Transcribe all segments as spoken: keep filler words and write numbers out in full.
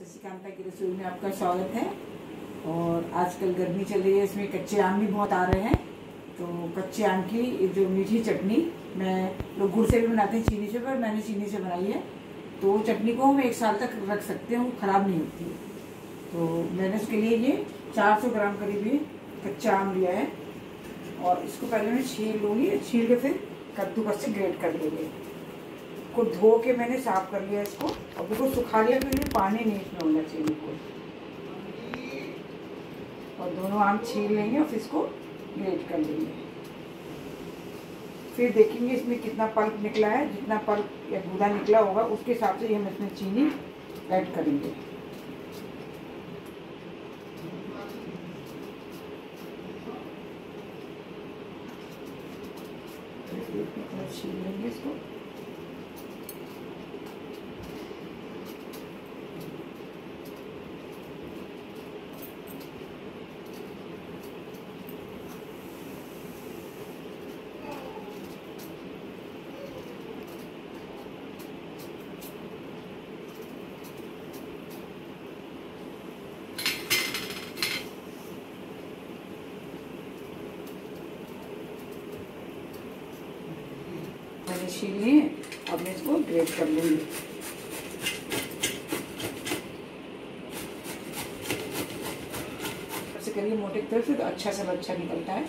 शशिकांता की रसोई में आपका स्वागत है। और आजकल गर्मी चल रही है, इसमें कच्चे आम भी बहुत आ रहे हैं। तो कच्चे आम की जो मीठी चटनी, मैं लोग गुड़ से भी बनाते हैं, चीनी से, पर मैंने चीनी से बनाई है। तो चटनी को हम एक साल तक रख सकते हैं, वो ख़राब नहीं होती है। तो मैंने इसके लिए ये चार सौ ग्राम करीब ये कच्चा आम लिया है और इसको पहले मैं छील लूँगी। छील के फिर कद्दूकस से ग्रेट कर लेंगे। को धो के मैंने साफ कर लिया इसको और बिल्कुल सुखा लिया, फिर भी पानी नहीं इसमें होना चाहिए बिल्कुल। और दोनों आम छील लेंगे और फिर इसको ग्रेट कर लेंगे। फिर देखेंगे इसमें कितना पल्प निकला है। जितना पल्प या गूदा निकला होगा उसके हिसाब से हम इसमें चीनी ऐड करेंगे। छील लेंगे इसको। मैंने छील लिए, अब मैं इसको ग्रेट कर लूँगी। ऐसे करिए मोटे की तरफ से, तो अच्छा सब अच्छा निकलता है,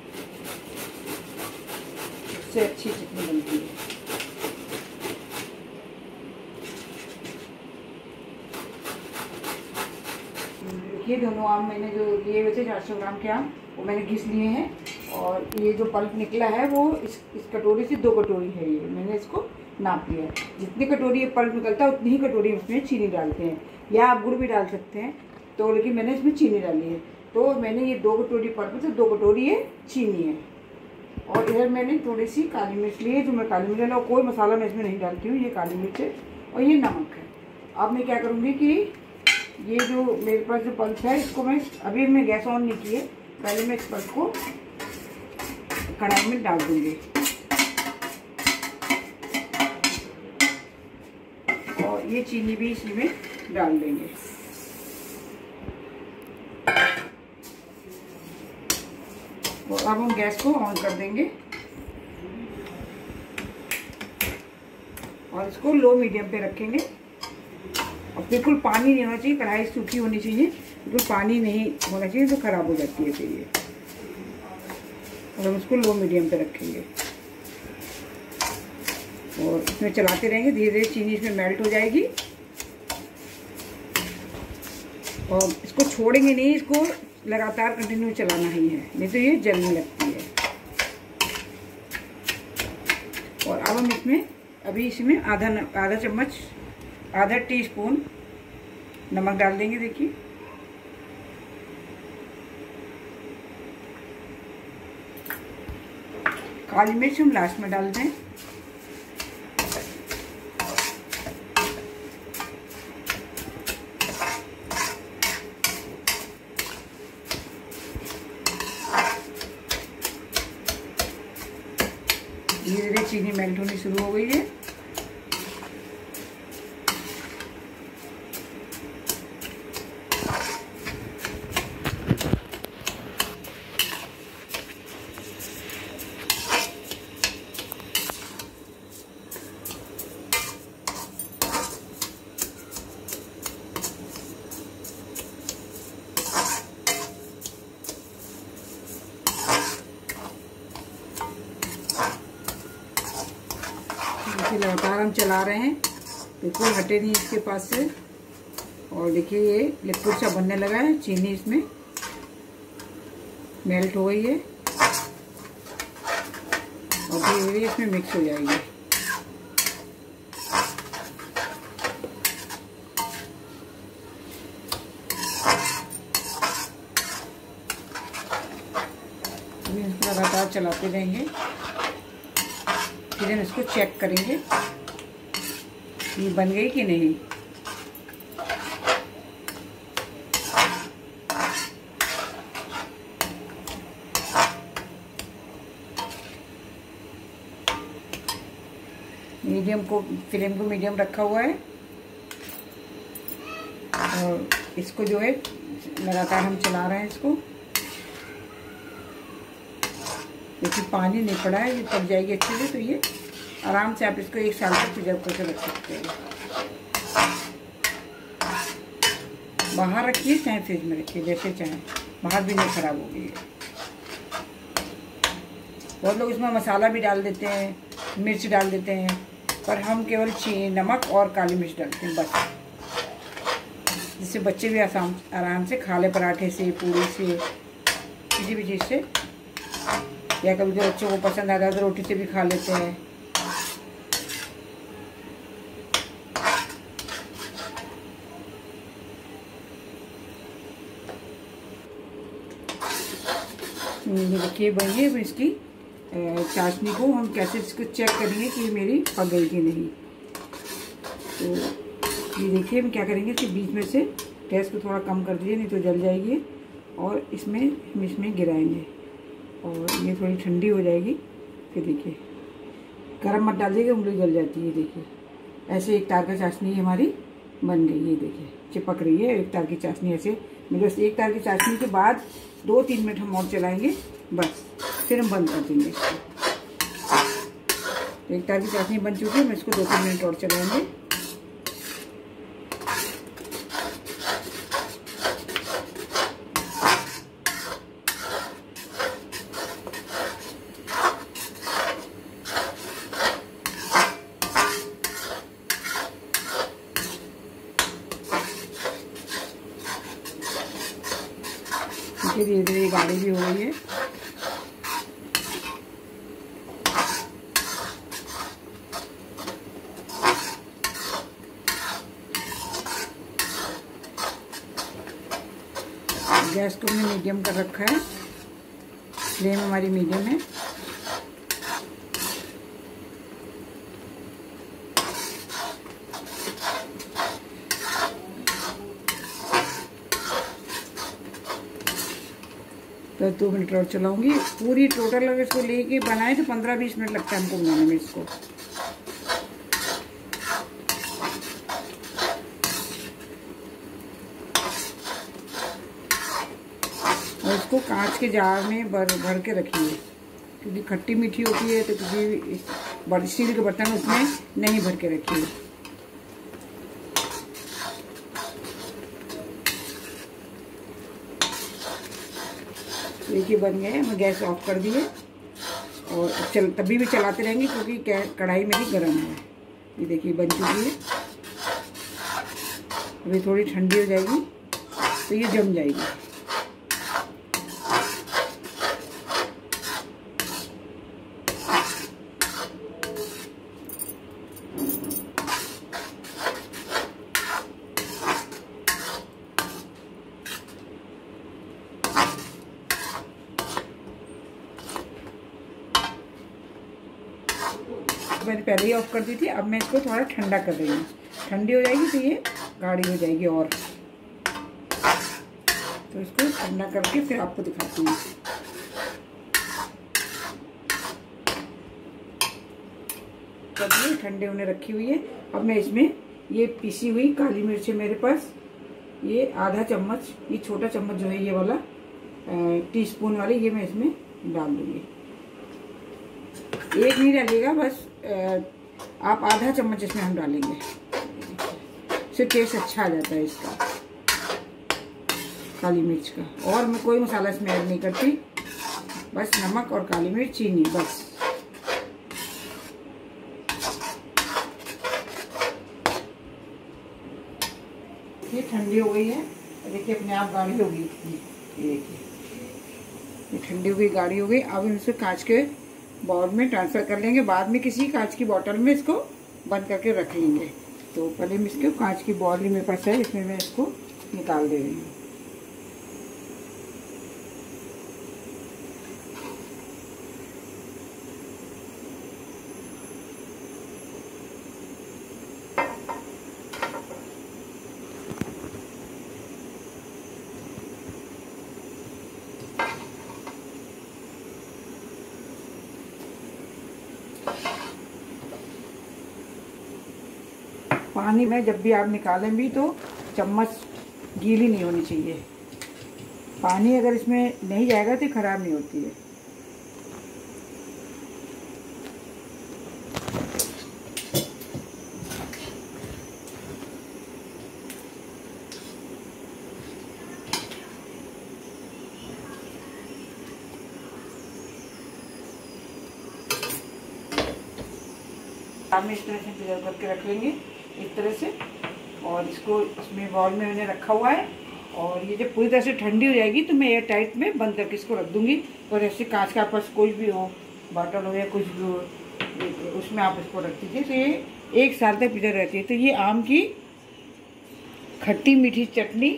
उससे अच्छी चटनी बनती है। ये दोनों आम मैंने जो लिए हुए थे चार सौ ग्राम के आम, वो मैंने घिस लिए हैं। और ये जो पल्प निकला है वो इस इस कटोरी से दो कटोरी है। ये मैंने इसको नाप लिया है। जितनी कटोरी ये पल्प निकलता है उतनी ही कटोरी इसमें चीनी डालते हैं, या आप गुड़ भी डाल सकते हैं। तो लेकिन मैंने इसमें चीनी डाली है। तो मैंने ये दो कटोरी पल्प से दो कटोरी ये चीनी है। और इधर मैंने थोड़ी सी काली मिर्च ली है, जो मैं काली मिर्च डाला, कोई मसाला मैं इसमें नहीं डालती हूँ। ये काली मिर्च है और ये नमक है। अब मैं क्या करूँगी कि ये जो मेरे पास जो पल्प है, इसको मैं अभी मैं गैस ऑन नहीं किए, पहले मैं इस पल्प को कढ़ाई में डाल दूंगी। और ये चीनी भी इसी में डाल देंगे। और अब हम गैस को ऑन कर देंगे और इसको लो मीडियम पे रखेंगे। और बिल्कुल पानी नहीं होना चाहिए, कढ़ाई सूखी होनी चाहिए, बिल्कुल पानी नहीं होना चाहिए, तो खराब हो जाती है फिर ये। और हम इसको लो मीडियम पे रखेंगे और इसमें चलाते रहेंगे। धीरे धीरे चीनी इसमें मेल्ट हो जाएगी। और इसको छोड़ेंगे नहीं, इसको लगातार कंटिन्यू चलाना ही है, नहीं तो ये जलने लगती है। और अब हम इसमें अभी इसमें आधा आधा चम्मच आधा टीस्पून नमक डाल देंगे। देखिए, काली मिर्च हम लास्ट में डाल दें। धीरे धीरे चीनी मेल्ट होनी शुरू हो गई है। लगातार हम चला रहे हैं, बिल्कुल हटे नहीं इसके पास से। और देखिए ये लिक्विड सा बनने लगा है, चीनी इसमें मेल्ट हो गई है और धीरे धीरे इसमें मिक्स हो जाएगी। इसको लगातार चलाते रहेंगे, फिर हम इसको चेक करेंगे ये बन गई कि नहीं। मीडियम को फ्लेम को मीडियम रखा हुआ है। और इसको जो है लगातार हम चला रहे हैं इसको। देखिए पानी नहीं पड़ा है, ये पक जाएगी अच्छे से। तो ये आराम से आप इसको एक साल तक प्रिजर्व करके रख सकते हैं। बाहर रखिए चाहे फ्रिज में रखिए, जैसे चाहें, बाहर भी नहीं खराब होगी। बहुत लोग इसमें मसाला भी डाल देते हैं, मिर्च डाल देते हैं, पर हम केवल चीनी, नमक और काली मिर्च डालते हैं बस, जिससे बच्चे भी आसाम आराम से खा ले, पराठे से, पूरी से, किसी भी चीज़ से। या कभी जो बच्चों को पसंद आता है तो रोटी से भी खा लेते हैं। देखिए बनिए इसकी चाशनी को हम कैसे इसको चेक करेंगे कि ये मेरी पक गई कि नहीं। तो ये देखिए हम क्या करेंगे, इसके बीच में से गैस को थोड़ा कम कर दीजिए, नहीं तो जल जाएगी। और इसमें हम इसमें गिराएंगे और ये थोड़ी ठंडी हो जाएगी। फिर देखिए गरम मत डालिएगा, उंगली जल जाती है। देखिए ऐसे एक तार का चाशनी हमारी बन गई। ये देखिए चिपक रही है एक तार की चाशनी ऐसे। मतलब एक तार की चाशनी के बाद दो तीन मिनट हम और चलाएंगे बस, फिर हम बंद कर देंगे इसको। एक तार की चाशनी बन चुकी है, हम इसको दो तीन मिनट और चलाएंगे। धीरे धीरे गाढ़ी भी हो गई है। गैस को हमने मीडियम कर रखा है, फ्लेम हमारी मीडियम है। तो दो मिनट और चलाऊंगी। पूरी टोटल अगर इसको लेके बनाए तो पंद्रह बीस मिनट लगता है हमको बनाने में इसको। और इसको कांच के जार में भर भर के रखिए, क्योंकि खट्टी मीठी होती है। तो किसी स्टील के बर्तन उसमें नहीं भर के रखिए। देखिए बन गए, मैं गैस ऑफ कर दिए और चल तभी भी चलाते रहेंगे क्योंकि कढ़ाई मेरी गर्म है। ये देखिए बन चुकी है। अभी थोड़ी ठंडी हो जाएगी तो ये जम जाएगी। मैंने पहले ही ऑफ कर दी थी। अब मैं इसको थोड़ा ठंडा कर रही हूँ। ठंडी हो जाएगी तो ये गाढ़ी हो जाएगी और। तो इसको ठंडा करके फिर आपको दिखाती हूँ। तब ये ठंडे होने रखी हुई है। अब मैं इसमें ये पिसी हुई काली मिर्च है मेरे पास, ये आधा चम्मच, ये छोटा चम्मच जो है ये वाला टीस्पून वाली, ये मैं इसमें डाल दूँगी। एक नहीं डालिएगा, बस आप आधा चम्मच इसमें हम डालेंगे, इससे टेस्ट अच्छा आ जाता है इसका काली मिर्च का। और मैं कोई मसाला इसमें ऐड नहीं करती, बस नमक और काली मिर्च, चीनी, बस। ये ठंडी हो गई है, देखिए अपने आप गाढ़ी हो गई। ये देखिए ये ठंडी हो गई, गाढ़ी हो गई। अब हम इसे कांच के बाउल में ट्रांसफर कर लेंगे। बाद में किसी कांच की बोतल में इसको बंद करके रख लेंगे। तो पहले मैं इसको कांच की बाउल मेरे पास है, इसमें मैं इसको निकाल दे रही हूँ। पानी में जब भी आप निकालें भी तो चम्मच गीली नहीं होनी चाहिए। पानी अगर इसमें नहीं जाएगा तो ख़राब नहीं होती है। हम इस तरह से प्रिजर्व करके रख लेंगे इस तरह से, और इसको इसमें बॉल में मैंने रखा हुआ है। और ये जब पूरी तरह से ठंडी हो जाएगी तो मैं एयर टाइट में बंद करके इसको रख दूँगी। और ऐसे कांच का पास कोई भी हो, बॉटल हो या कुछ भी हो, उसमें आप इसको रख दीजिए तो ये एक साल तक प्रिजर्व रहती है। तो ये आम की खट्टी मीठी चटनी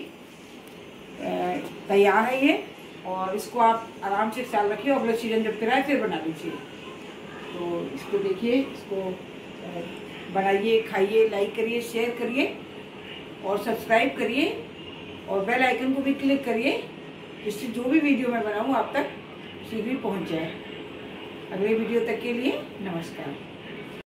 तैयार है ये, और इसको आप आराम से एक साल रखिए, और अगला सीजन जब कराए फिर बना लीजिए। तो इसको देखिए, इसको बनाइए, खाइए, लाइक करिए, शेयर करिए और सब्सक्राइब करिए, और बेल आइकन को भी क्लिक करिए, जिससे जो भी वीडियो मैं बनाऊँ आप तक शीघ्र पहुँच जाए। अगले वीडियो तक के लिए नमस्कार।